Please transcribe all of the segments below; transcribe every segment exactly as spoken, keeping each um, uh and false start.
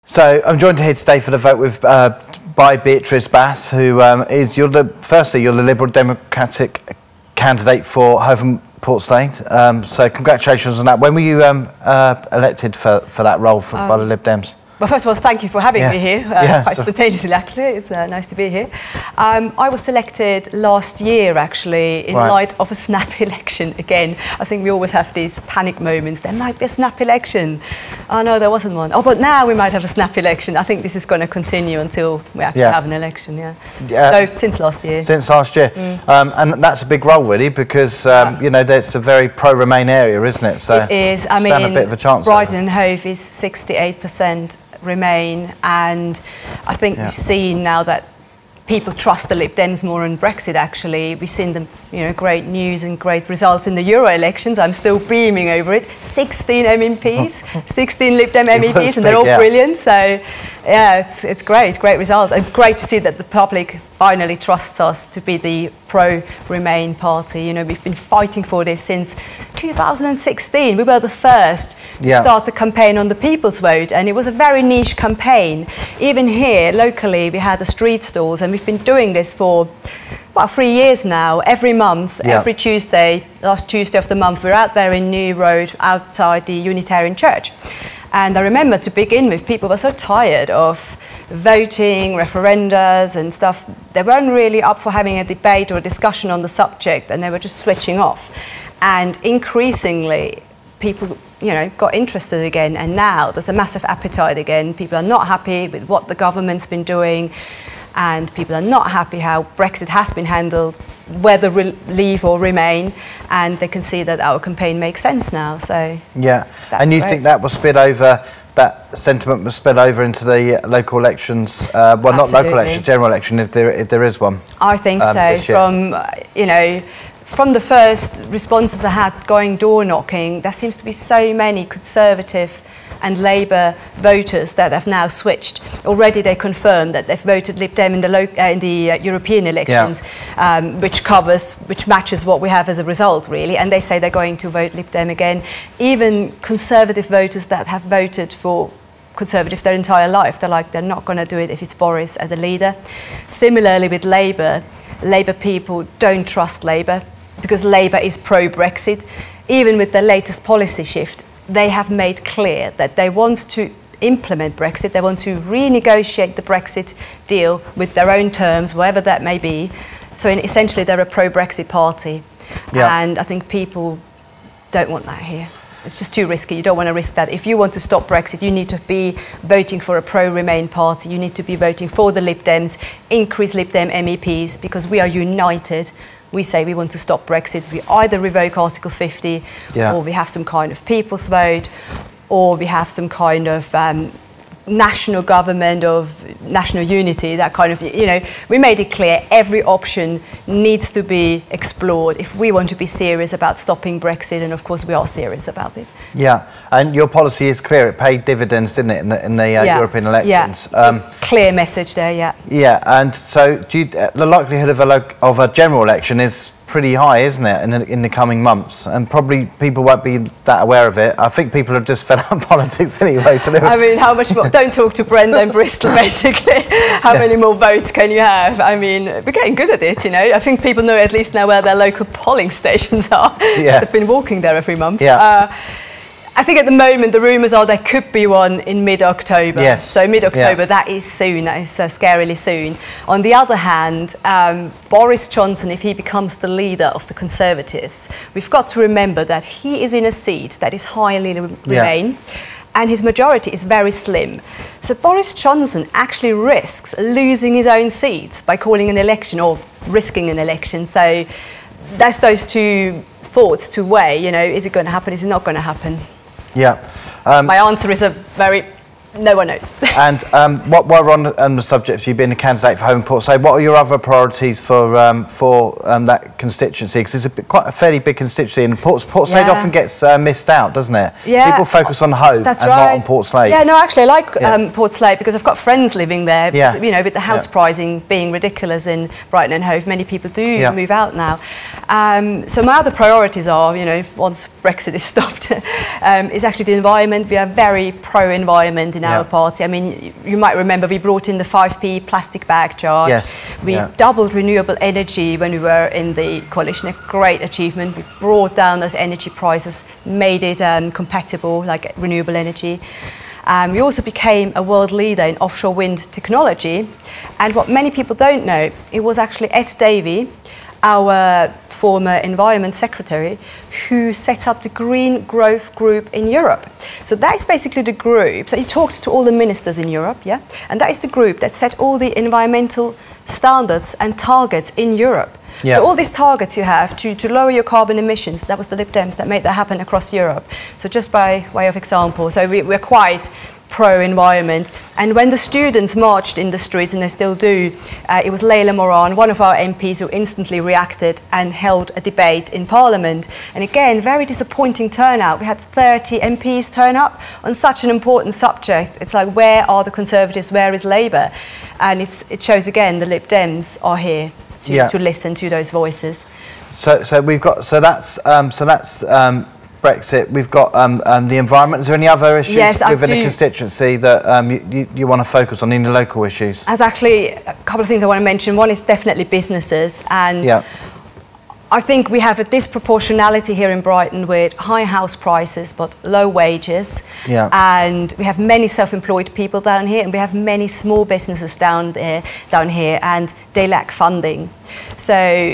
So I'm joined here today for the vote with uh, by Beatrice Bass, who um, is you're the firstly you're the Liberal Democratic Candidate for Hove and Portslade. Um, so congratulations on that. When were you um, uh, elected for for that role for, um, by the Lib Dems? Well, first of all, thank you for having yeah. me here, uh, yeah, quite so. spontaneously actually. It's uh, nice to be here. Um, I was selected last year actually in right. light of a snap election again. I think we always have these panic moments. There might be a snap election. Oh no, there wasn't one. Oh, but now we might have a snap election. I think this is going to continue until we actually yeah. have an election, yeah. yeah. So since last year. Since last year. Mm. Um, and that's a big role really because, um, yeah. you know, that's a very pro-Remain area, isn't it? So it is. I stand mean, a bit of a chance Brighton and Hove is sixty-eight percent Remain, and I think yeah. we've seen now that people trust the Lib Dems more on Brexit actually. We've seen the you know, great news and great results in the Euro elections. I'm still beaming over it. sixteen M E Ps, sixteen Lib Dem M E Ps, and they're all yeah. brilliant. So yeah, it's, it's great, great result. And great to see that the public finally trusts us to be the pro-Remain party. You know, we've been fighting for this since two thousand sixteen. We were the first to yeah. start the campaign on the People's Vote, and it was a very niche campaign. Even here, locally, we had the street stalls, and we've been doing this for about three years now. Every month, yeah. every Tuesday, last Tuesday of the month, we're out there in New Road, outside the Unitarian Church. And I remember to begin with, people were so tired of voting, referendums and stuff. They weren't really up for having a debate or a discussion on the subject, and they were just switching off. And increasingly, people you know, got interested again, and now there's a massive appetite again. People are not happy with what the government's been doing, and people are not happy how Brexit has been handled, whether re leave or remain, and they can see that our campaign makes sense now. So yeah, and you great. think that will spill over, that sentiment will spill over into the local elections? Uh, well, Absolutely. not local elections, general election, if there if there is one. I think um, so. From uh, you know. From the first responses I had going door knocking, there seems to be so many Conservative and Labour voters that have now switched. Already they confirmed that they've voted Lib Dem in the, lo uh, in the uh, European elections, yeah. um, which covers, which matches what we have as a result really, and they say they're going to vote Lib Dem again. Even Conservative voters that have voted for Conservative their entire life, they're like, they're not going to do it if it's Boris as a leader. Similarly with Labour, Labour people don't trust Labour, because Labour is pro-Brexit. Even with the latest policy shift, they have made clear that they want to implement Brexit, they want to renegotiate the Brexit deal with their own terms, whatever that may be. So in, essentially they're a pro-Brexit party. Yeah. And I think people don't want that here. It's just too risky. You don't want to risk that. If you want to stop Brexit, you need to be voting for a pro-Remain party. You need to be voting for the Lib Dems, increase Lib Dem M E Ps, because we are united. We say we want to stop Brexit. We either revoke Article fifty, yeah. or we have some kind of people's vote, or we have some kind of um, national government of national unity, that kind of, you know, we made it clear every option needs to be explored if we want to be serious about stopping Brexit, and of course we are serious about it. Yeah, and your policy is clear. It paid dividends, didn't it, in the, in the uh, yeah. European elections? Yeah. Um, clear message there, yeah. Yeah, and so do you, uh, the likelihood of a, of a general election is pretty high, isn't it, in the, in the coming months, and probably people won't be that aware of it. I think people have just fed up politics anyway. So I mean, how much more? Don't talk to Brenda in Bristol, basically. How yeah. many more votes can you have? I mean, we're getting good at it, you know. I think people know at least now where their local polling stations are. Yeah. They've been walking there every month. Yeah. Uh, I think at the moment the rumours are there could be one in mid-October. Yes. So mid-October, yeah. that is soon, that is uh, scarily soon. On the other hand, um, Boris Johnson, if he becomes the leader of the Conservatives, we've got to remember that he is in a seat that is highly Remain, yeah. and his majority is very slim. So Boris Johnson actually risks losing his own seat by calling an election or risking an election. So that's those two thoughts to weigh, you know, is it going to happen, is it not going to happen? Yeah. Um, My answer is a very, no one knows. And um, what, while we're on, on the subject of you being a candidate for Hove and Portslade, what are your other priorities for um, for um, that constituency? Because it's a bit, quite a fairly big constituency, and Port, Portslade yeah. often gets uh, missed out, doesn't it? Yeah. People focus on Hove That's and right. not on Portslade. Yeah, no, actually I like yeah. um, Portslade because I've got friends living there. Yeah. You know, with the house yeah. pricing being ridiculous in Brighton and Hove, many people do yeah. move out now. Um, so my other priorities are, you know, once Brexit is stopped, um, is actually the environment. We are very pro-environment in yeah. our party. I mean, you might remember we brought in the five p plastic bag charge. Yes. We yeah. doubled renewable energy when we were in the coalition, a great achievement. We brought down those energy prices, made it um, compatible, like renewable energy. Um, we also became a world leader in offshore wind technology. And what many people don't know, it was actually Ed Davey, our former Environment Secretary, who set up the Green Growth Group in Europe. So that is basically the group. So he talked to all the ministers in Europe, yeah? And that is the group that set all the environmental standards and targets in Europe. Yeah. So all these targets you have to, to lower your carbon emissions, that was the Lib Dems that made that happen across Europe. So just by way of example, so we, we're quite pro-environment. And when the students marched in the streets, and they still do, uh, it was Layla Moran, one of our M Ps, who instantly reacted and held a debate in Parliament. And again, very disappointing turnout. We had thirty M Ps turn up on such an important subject. It's like, where are the Conservatives, where is Labour? And it's, it shows again the Lib Dems are here to, yeah. to listen to those voices. So, so we've got, so that's, um, so that's, um, Brexit. We've got um, um, the environment. Is there any other issues yes, within the constituency that um, you, you, you want to focus on in the local issues? There's actually a couple of things I want to mention. One is definitely businesses, and yeah. I think we have a disproportionality here in Brighton with high house prices but low wages. Yeah. And we have many self-employed people down here, and we have many small businesses down there, down here, and they lack funding. So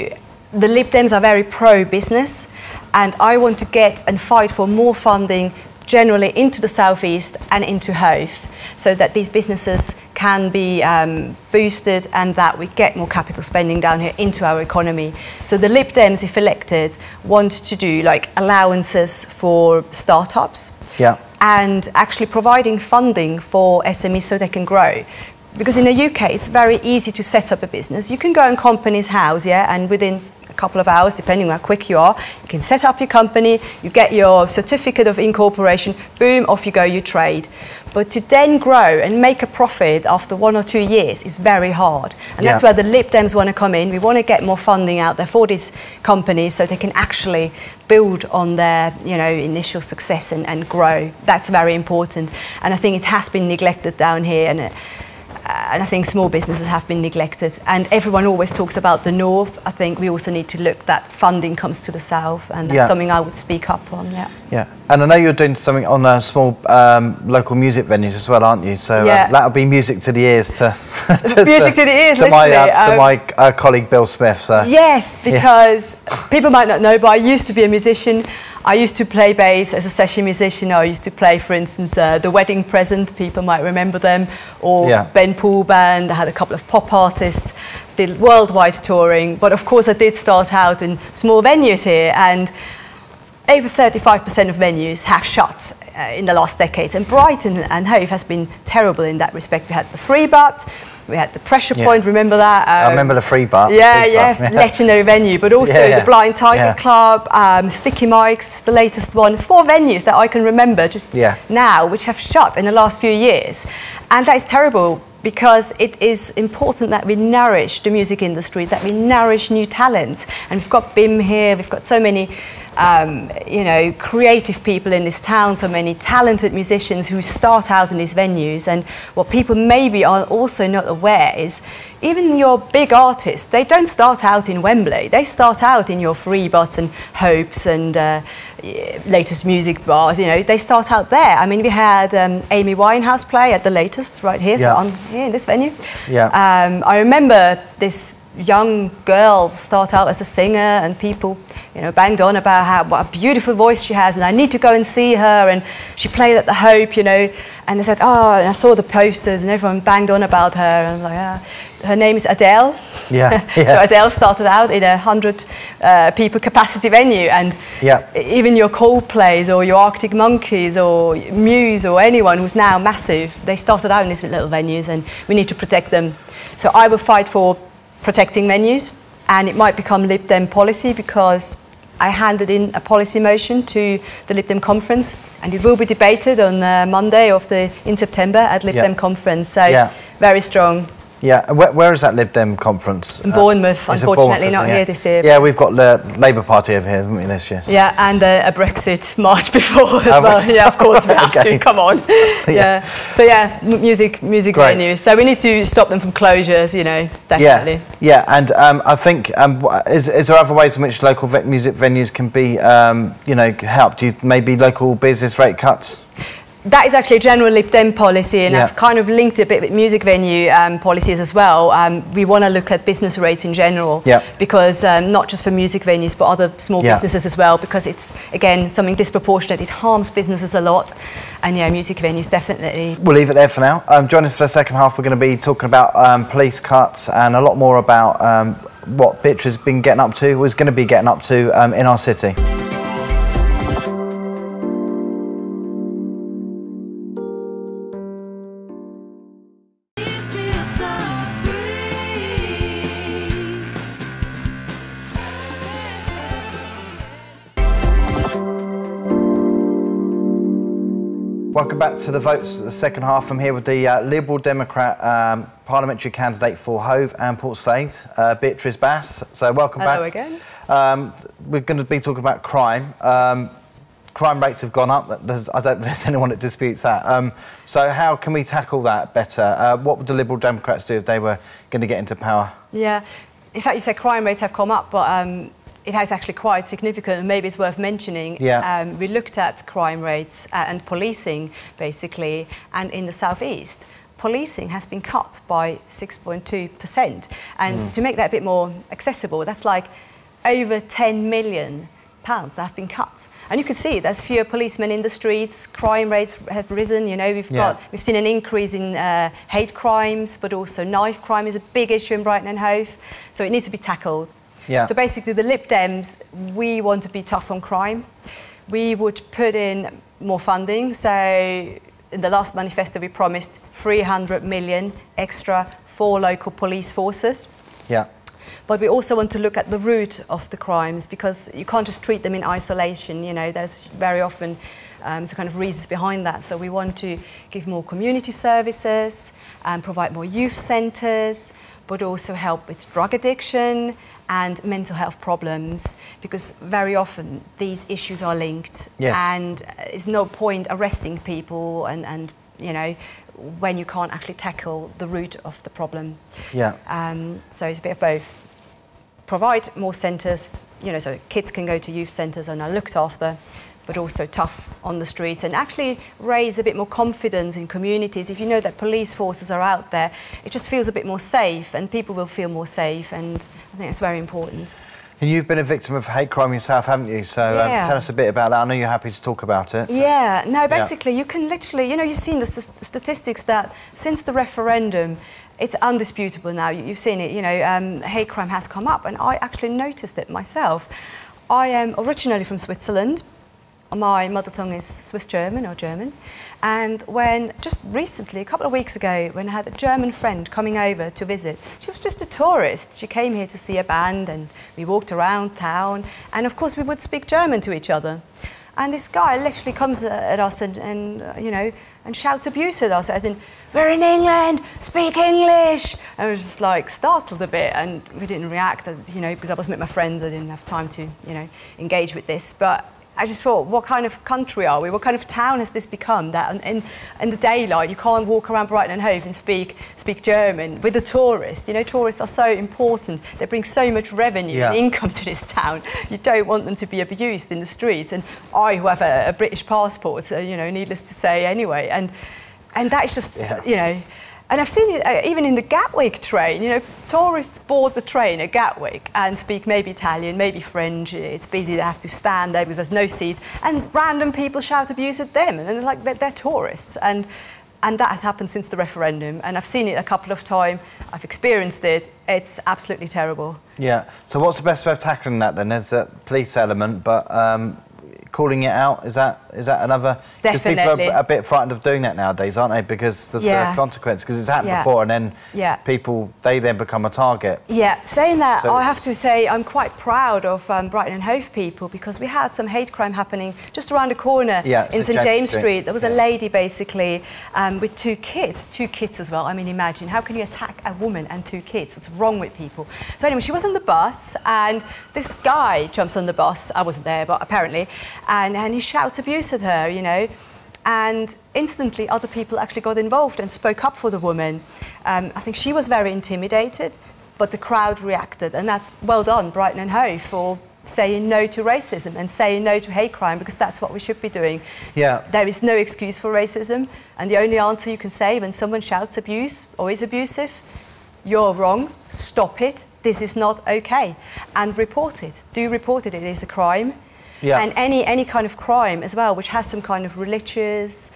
the Lib Dems are very pro-business, and I want to get and fight for more funding generally into the southeast and into Hove, so that these businesses can be um, boosted and that we get more capital spending down here into our economy. So the Lib Dems, if elected, want to do like allowances for startups, yeah. and actually providing funding for S M Es so they can grow. Because in the U K, it's very easy to set up a business. You can go in Companies House, yeah, and within a couple of hours, depending on how quick you are, you can set up your company, you get your certificate of incorporation, boom, off you go, you trade. But to then grow and make a profit after one or two years is very hard. And yeah. that's where the Lib Dems want to come in. We want to get more funding out there for these companies so they can actually build on their, you know, initial success and, and grow. That's very important. And I think it has been neglected down here. And it, Uh, and I think small businesses have been neglected. And everyone always talks about the north. I think we also need to look that funding comes to the south, and that's yeah. something I would speak up on. Yeah. Yeah. And I know you're doing something on uh, small um, local music venues as well, aren't you? So yeah. uh, that'll be music to the ears to, to music to, to the ears. To my, uh, um, to my uh, colleague Bill Smith. So. Yes, because yeah. people might not know, but I used to be a musician. I used to play bass as a session musician. I used to play, for instance, uh, The Wedding Present, people might remember them, or yeah. Ben Poole Band. I had a couple of pop artists, did worldwide touring. But of course I did start out in small venues here, and over thirty-five percent of venues have shut uh, in the last decades. And Brighton and Hove has been terrible in that respect. We had the Free Butt, we had the Pressure yeah. Point, remember that? Um, I remember the Free Butt. Yeah, yeah, yeah, legendary venue. But also yeah, yeah. the Blind Tiger yeah. Club, um, Sticky Mike's, the latest one. Four venues that I can remember just yeah. now, which have shut in the last few years. And that is terrible, because it is important that we nourish the music industry, that we nourish new talent. And we've got B I M here, we've got so many Um, you know, creative people in this town, so many talented musicians who start out in these venues. And what people maybe are also not aware is, even your big artists, they don't start out in Wembley. They start out in your Free Butt and Hopes and uh, latest music bars. You know, they start out there. I mean, we had um, Amy Winehouse play at the latest right here, yeah. so I'm here in this venue. Yeah. Um, I remember this young girl start out as a singer, and people, you know, banged on about how what a beautiful voice she has, and I need to go and see her. And she played at the Hope, you know, and they said, oh, and I saw the posters, and everyone banged on about her. And I'm like, ah, her name is Adele. Yeah. yeah. So Adele started out in a hundred uh, people capacity venue, and yeah. even your Coldplays or your Arctic Monkeys or Muse or anyone who's now massive, they started out in these little venues, and we need to protect them. So I will fight for protecting venues, and it might become Lib Dem policy, because I handed in a policy motion to the Lib Dem conference, and it will be debated on uh, Monday of the in September at Lib yeah. Dem conference. So yeah. very strong. Yeah, where, where is that Lib Dem conference? In Bournemouth, uh, unfortunately Bournemouth, not yeah. here this year. Yeah, we've got the Labour Party over here, haven't we, this year? So. Yeah, and uh, a Brexit march before as Oh, well. Yeah, of course we have okay. to, come on. Yeah. yeah. So yeah, m music music Great. venues. So we need to stop them from closures, you know, definitely. Yeah, yeah. And um, I think, um, is, is there other ways in which local ve music venues can be, um, you know, helped? Do you, maybe local business rate cuts? That is actually a general Lib Dem policy, and yeah. I've kind of linked it a bit with music venue um, policies as well. Um, we want to look at business rates in general, yeah. because um, not just for music venues, but other small yeah. businesses as well, because it's, again, something disproportionate. It harms businesses a lot, and yeah, music venues definitely. We'll leave it there for now. Um, join us for the second half. We're going to be talking about um, police cuts and a lot more about um, what Beatrice has been getting up to, was going to be getting up to um, in our city. Welcome back to the votes, the second half. I'm here with the uh, Liberal Democrat um, Parliamentary Candidate for Hove and Portslade, uh, Beatrice Bass. So welcome Hello back. again. Um, we're going to be talking about crime. Um, crime rates have gone up. There's, I don't think there's anyone that disputes that. Um, so how can we tackle that better? Uh, what would the Liberal Democrats do if they were going to get into power? Yeah, in fact, you said crime rates have come up, but um, it has actually quite significant, and maybe it's worth mentioning. Yeah. Um, we looked at crime rates uh, and policing, basically, and in the southeast, policing has been cut by six point two percent. And mm. to make that a bit more accessible, that's like over ten million pounds that have been cut. And you can see there's fewer policemen in the streets, crime rates have risen, you know, we've yeah. got, we've seen an increase in uh, hate crimes, but also knife crime is a big issue in Brighton and Hove, so it needs to be tackled. Yeah. So basically the Lib Dems, we want to be tough on crime. We would put in more funding. So in the last manifesto we promised three hundred million extra for local police forces. Yeah. But we also want to look at the root of the crimes, because you can't just treat them in isolation. You know, there's very often um, some kind of reasons behind that. So we want to give more community services and provide more youth centres, but also help with drug addiction and mental health problems, because very often these issues are linked. Yes. And there's no point arresting people and, and you know, when you can't actually tackle the root of the problem. Yeah. Um, so it's a bit of both. Provide more centres, you know, so kids can go to youth centres and are looked after, but also tough on the streets, and actually raise a bit more confidence in communities. If you know that police forces are out there, it just feels a bit more safe, and people will feel more safe, and I think it's very important. And you've been a victim of hate crime yourself, haven't you? So yeah. um, tell us a bit about that. I know you're happy to talk about it. So. Yeah, no, basically yeah. you can literally, you know, you've seen the st statistics that since the referendum, it's undisputable now, you've seen it, you know, um, hate crime has come up, and I actually noticed it myself. I am originally from Switzerland. My mother tongue is Swiss German or German, and when just recently, a couple of weeks ago, when I had a German friend coming over to visit, she was just a tourist. She came here to see a band, and we walked around town, and of course we would speak German to each other. And this guy literally comes at us and, and uh, you know, and shouts abuse at us, as in, "We're in England, speak English!" I was just like startled a bit, and we didn't react, you know, because I was with my friends, I didn't have time to, you know, engage with this. But I just thought, what kind of country are we? What kind of town has this become? That in, in the daylight, you can't walk around Brighton and Hove and speak speak German with a tourist. You know, tourists are so important. They bring so much revenue yeah. and income to this town. You don't want them to be abused in the streets. And I, who have a, a British passport, so, you know, needless to say anyway. And and that is just, yeah. you know. And I've seen it uh, even in the Gatwick train, you know, tourists board the train at Gatwick and speak maybe Italian, maybe French. It's busy, they have to stand there because there's no seats, and random people shout abuse at them, and they're like, they're, they're tourists. And, and that has happened since the referendum, and I've seen it a couple of times, I've experienced it, it's absolutely terrible. Yeah, so what's the best way of tackling that then? There's a police element, but um, calling it out, is that is that another? Definitely. Because people are a bit frightened of doing that nowadays, aren't they? Because of yeah. the consequence. Because it's happened yeah. before, and then yeah. people they then become a target. Yeah, saying that, so I have to say I'm quite proud of um, Brighton and Hove people, because we had some hate crime happening just around the corner yeah, in St James Street. Street. There was yeah. a lady basically um, with two kids, two kids as well. I mean, imagine, how can you attack a woman and two kids? What's wrong with people? So anyway, she was on the bus, and this guy jumps on the bus. I wasn't there, but apparently, and, and he shouts abuse at her, you know. And instantly other people actually got involved and spoke up for the woman. Um, I think she was very intimidated, but the crowd reacted, and that's well done, Brighton and Hove, for saying no to racism and saying no to hate crime, because that's what we should be doing. Yeah. There is no excuse for racism, and the only answer you can say when someone shouts abuse or is abusive, you're wrong, stop it, this is not okay, and report it. Do report it, it is a crime. Yeah. And any, any kind of crime as well, which has some kind of religious,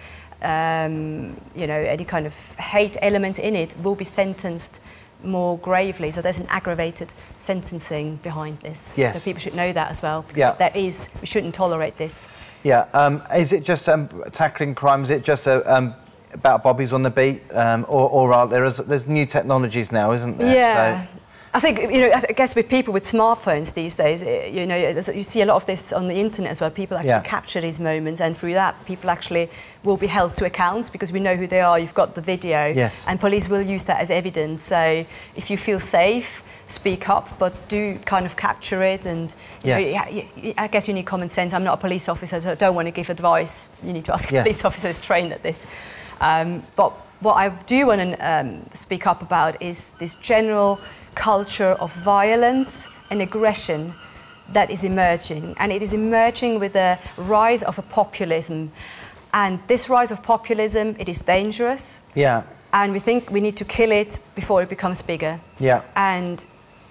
um, you know, any kind of hate element in it, will be sentenced more gravely. So there's an aggravated sentencing behind this. Yes. So people should know that as well, because yeah. there is, we shouldn't tolerate this. Yeah. Um, is it just um, tackling crime? Is it just a, um, about bobbies on the beat, um, or, or are there is, there's new technologies now, isn't there? Yeah. So, I think, you know, I guess with people with smartphones these days, you know, you see a lot of this on the internet as well. People actually yeah. capture these moments, and through that, people actually will be held to account, because we know who they are. You've got the video, yes. and police will use that as evidence. So if you feel safe, speak up, but do kind of capture it. And you yes. know, I guess you need common sense. I'm not a police officer, so I don't want to give advice. You need to ask a yes. police officer who's trained at this. Um, but what I do want to um, speak up about is this general culture of violence and aggression that is emerging, and it is emerging with the rise of a populism. And this rise of populism, it is dangerous. Yeah. And we think we need to kill it before it becomes bigger. Yeah. And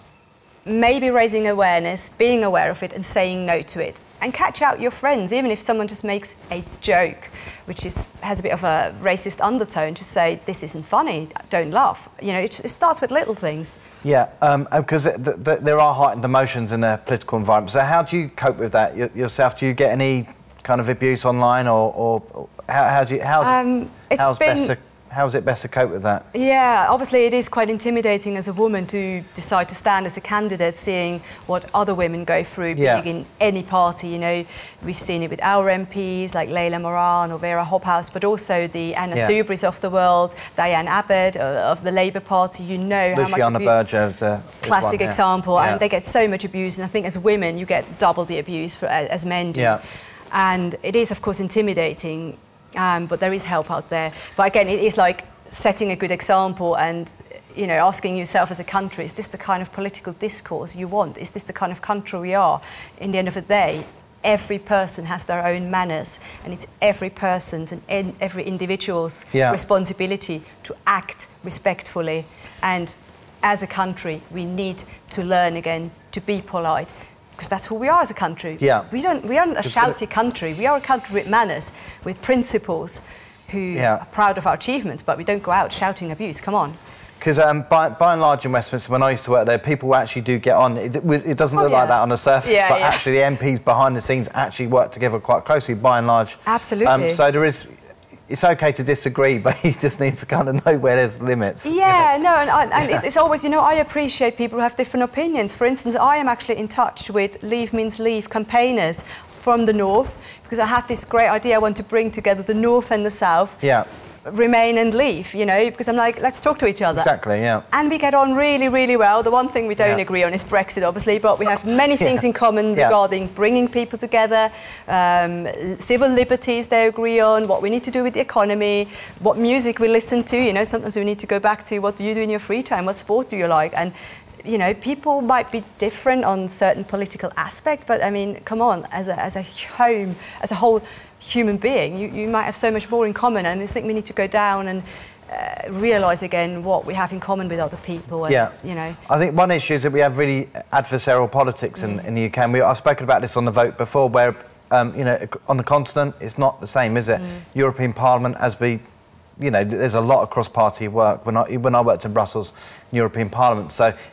maybe raising awareness, being aware of it, and saying no to it. And catch out your friends, even if someone just makes a joke, which is, has a bit of a racist undertone, to say, this isn't funny, don't laugh. You know, it, it starts with little things. Yeah, because um, th th there are heightened emotions in a political environment. So how do you cope with that y yourself? Do you get any kind of abuse online, or, or, or how, how do you, how's, um, it's how's been, best to... How is it best to cope with that? Yeah, obviously it is quite intimidating as a woman to decide to stand as a candidate, seeing what other women go through, yeah. being in any party. You know, we've seen it with our M Ps like Layla Moran or Vera Hobhouse, but also the Anna yeah. Soubry's of the world, Diane Abbott of the Labour Party. You know how Luciana much Berger is a classic one, yeah. example, yeah. and they get so much abuse. And I think as women, you get double the abuse for, as men do. Yeah. And it is, of course, intimidating, um, but there is help out there. But again, it is like setting a good example, and you know, asking yourself as a country, is this the kind of political discourse you want? Is this the kind of country we are? In the end of the day, every person has their own manners, and it's every person's and every individual's yeah. responsibility to act respectfully. And as a country, we need to learn again to be polite, because that's who we are as a country. Yeah. We don't. We aren't a shouty country. We are a country with manners, with principles, who yeah. are proud of our achievements, but we don't go out shouting abuse. Come on. Because um, by, by and large in Westminster, when I used to work there, people actually do get on. It, it doesn't oh, look yeah. like that on the surface, yeah, but yeah. actually the M Ps behind the scenes actually work together quite closely, by and large. Absolutely. Um, so there is, it's okay to disagree, but you just need to kind of know where there's limits. Yeah, you know? no, and, and yeah. it's always, you know, I appreciate people who have different opinions. For instance, I am actually in touch with Leave Means Leave campaigners from the North, because I had this great idea. I want to bring together the North and the South. Yeah. Remain and leave, you know, because I'm like, let's talk to each other. Exactly, yeah. And we get on really, really well. The one thing we don't yeah. agree on is Brexit, obviously, but we have many things yeah. in common yeah. regarding bringing people together, um, civil liberties they agree on, what we need to do with the economy, what music we listen to. You know, sometimes we need to go back to what do you do in your free time, what sport do you like? And you know, people might be different on certain political aspects, but I mean, come on, as a, as a home, as a whole human being, you, you might have so much more in common, and I think we need to go down and uh, realise again what we have in common with other people. And, yeah. you know. I think one issue is that we have really adversarial politics mm. in, in the U K, and we, I've spoken about this on the vote before, where, um, you know, on the continent, it's not the same, is it? Mm. European Parliament, as we, you know, there's a lot of cross-party work. When I, when I worked in Brussels, European Parliament, so it,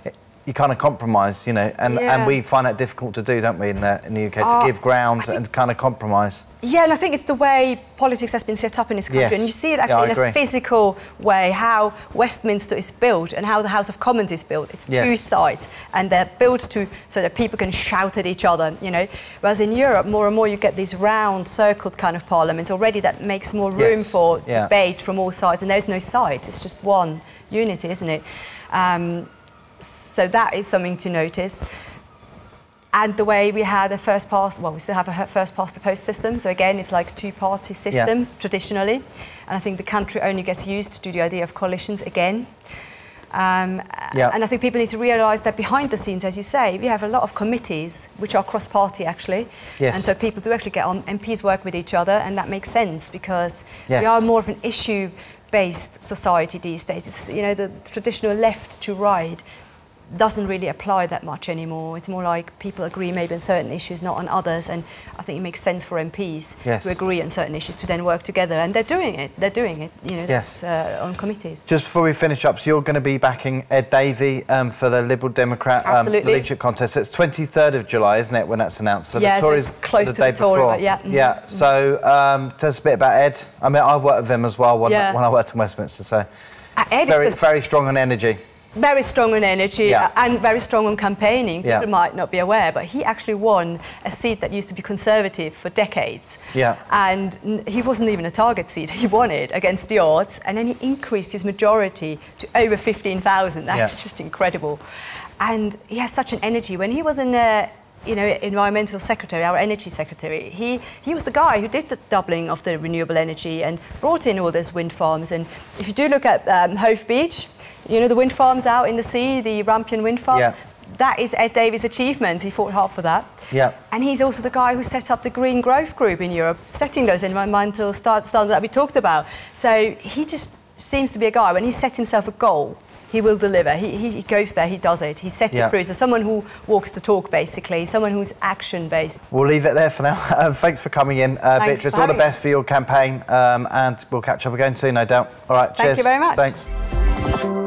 you kind of compromise, you know, and, yeah. and we find that difficult to do, don't we, in the, in the U K, to uh, give ground think, and kind of compromise. Yeah, and I think it's the way politics has been set up in this country, Yes. and you see it actually yeah, in a physical way, how Westminster is built and how the House of Commons is built. It's yes. two sides, and they're built to so that people can shout at each other, you know. Whereas in Europe, more and more you get these round, circled kind of parliaments already that makes more room yes. for yeah. debate from all sides, and there's no sides, it's just one unity, isn't it? Um, So that is something to notice. And the way we had a first past, well, we still have a first past the post system. So again, it's like a two-party system yeah. traditionally. And I think the country only gets used to the idea of coalitions again. Um, yeah. And I think people need to realise that behind the scenes, as you say, we have a lot of committees which are cross-party actually. Yes. And so people do actually get on, M Ps work with each other, and that makes sense because yes. we are more of an issue-based society these days. It's, you know, the, the traditional left to right doesn't really apply that much anymore. It's more like people agree maybe on certain issues, not on others, and I think it makes sense for M Ps yes. to agree on certain issues to then work together, and they're doing it. They're doing it, you know, yes. that's, uh, on committees. Just before we finish up, so you're going to be backing Ed Davey um, for the Liberal Democrat um, leadership contest. It's twenty-third of July, isn't it, when that's announced? So yes, the Tories it's close the to day the Tory, before. but yeah. Mm-hmm. Yeah. So um, tell us a bit about Ed. I mean, I worked with him as well when, yeah. when I worked in Westminster. So uh, Ed very, is just very strong on energy. Very strong on energy yeah. and very strong on campaigning. People yeah. might not be aware, but he actually won a seat that used to be Conservative for decades. Yeah. And he wasn't even a target seat. He won it against the odds, and then he increased his majority to over fifteen thousand. That's yeah. just incredible. And he has such an energy. When he was in a you know, environmental secretary, our energy secretary, he, he was the guy who did the doubling of the renewable energy and brought in all those wind farms. And if you do look at um, Hove Beach, you know, the wind farms out in the sea, the Rampion wind farm, yeah. that is Ed Davey's achievement. He fought hard for that. Yeah. And he's also the guy who set up the Green Growth Group in Europe, setting those environmental standards that we talked about. So he just seems to be a guy, when he sets himself a goal, he will deliver. He, he, he goes there, he does it, he sets yeah. it through. So someone who walks the talk, basically, someone who's action-based. We'll leave it there for now. Um, thanks for coming in, uh, Beatrice. All the best for your campaign, um, and we'll catch up again soon, no doubt. All right, Thank cheers. you very much. Thanks.